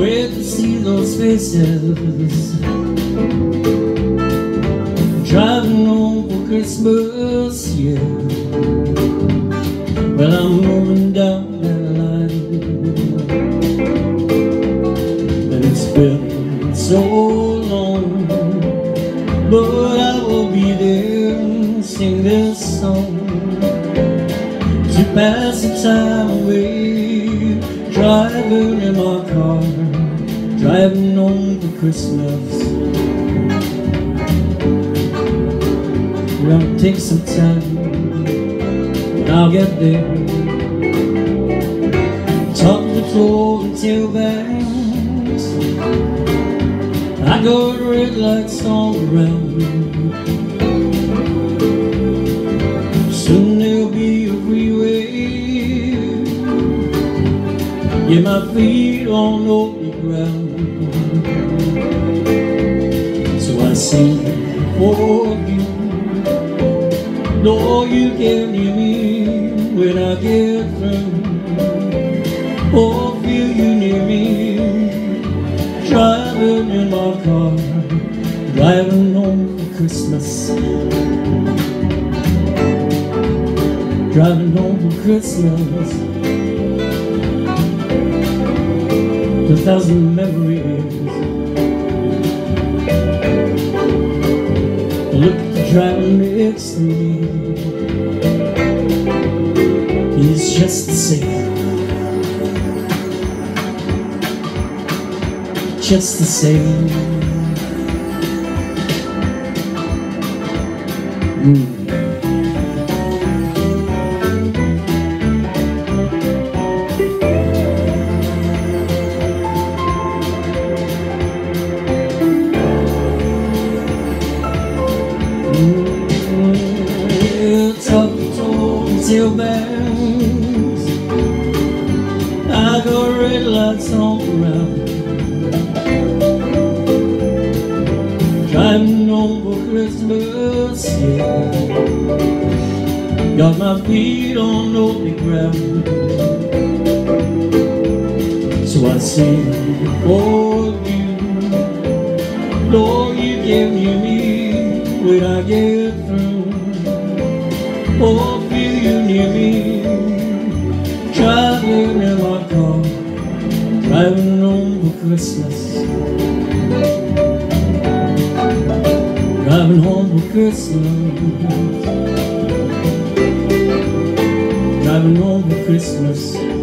Great to see those faces. Driving home for Christmas, yeah. Well, I'm moving down that line, and it's been so long, but I will be there and sing this song to pass the time away. Driving in my car, driving home for Christmas. Well, take some time, and I'll get there. Top the floor and tailbanks, I got red lights all around. Soon there'll be a freeway. Yeah, my feet on open ground. So I sing for you. Know you can hear me when I get through. Oh, feel you near me. Driving in my car, driving home for Christmas. Driving home for Christmas. 1,000 memories. Look at the driver next to me. He's just the same. Just the same. Tailbands, I got red lights all around. Driving home for Christmas, yeah. Got my feet on open ground. So I sing for you. Lord, you can hear me when I get through. Oh, feel you near me. Driving in my car, driving home for Christmas. Driving home for Christmas. Driving home for Christmas.